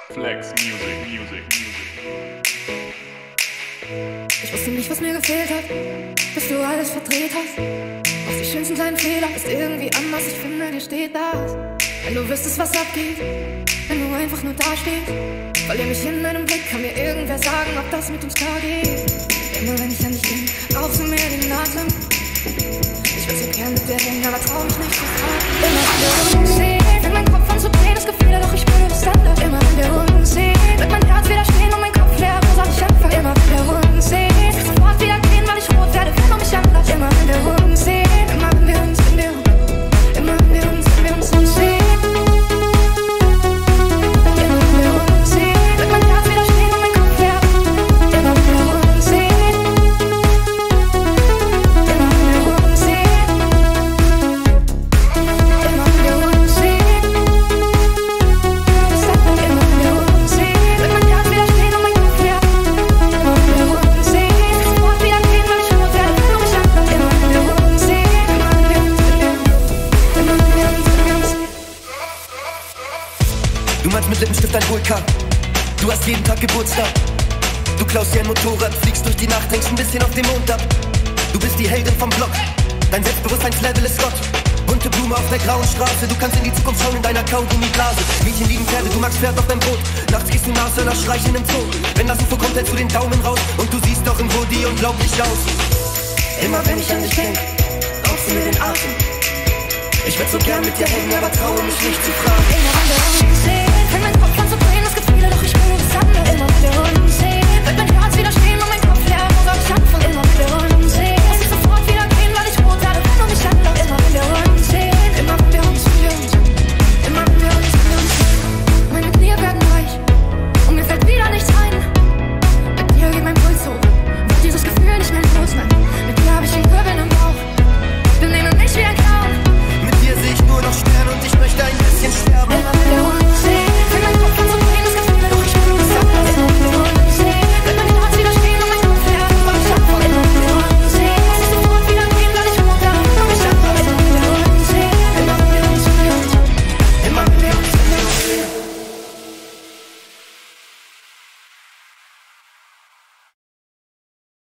Flex Music. Ich wusste nicht, was mir gefehlt hat, bis du alles verdreht hast. Auch die schönsten kleinen Fehler ist irgendwie anders, ich finde, dir steht das. Wenn du wüsstest, was abgeht, wenn du einfach nur dastehst. Verlier mich in deinem Blick, kann mir irgendwer sagen, ob das mit uns klar geht. Immer wenn ich an dich bin, raubst du mir den Atem. Ich will so gern mit dir hängen, aber trau mich nicht zu fragen. Immer wenn wir uns sehen, fängt mein Kopf an zu drehen, das Gefühl, doch ich spüre das anders. Immer wenn wir uns sehen, wird mein Herz wieder stehen und mein Kopf leer, wo soll ich anfangen? Immer wenn wir uns sehen, will ich sofort wieder gehen, weil ich rot werde, wenn du mich anlässt. Immer wenn wir uns sehen, immer wenn wir uns, immer wenn wir uns sehen. Immer wenn wir uns sehen, wird mein Herz wieder stehen und mein Kopf leer. Immer wenn wir uns sehen, immer wenn wir uns sehen. Immer wenn wir uns sehen, immer wenn wir uns sehen, wird mein Herz wieder stehen und mein Kopf leer. Immer wenn wir uns sehen, will ich sofort wieder gehen, weil ich rot werde, wenn du mich anlässt. Immer wenn wir uns sehen, immer wenn wir uns sehen. Du malst mit Lippenstift ein Vulkan. Du hast jeden Tag Geburtstag. Du klaust dir ein Motorrad, fliegst durch die Nacht, hängst ein bisschen auf dem Mond ab. Du bist die Heldin vom Block. Dein Selbstbewusstseinslevel ist Gott. Bunte Blume auf der grauen Straße. Du kannst in die Zukunft schauen in deiner Kaugummiblase. Mädchen lieben Pferde, du magst Pferd auf dein Brot. Nachts gehst du Nashörner streichen im Zoo. Wenn das UFO kommt, hältst du den Daumen raus. Und du siehst doch im Woody unglaublich aus. Immer wenn ich an dich denk, raubst du mir den Atem. Ich würd so gern mit dir hängen, aber traue mich nicht zu fragen.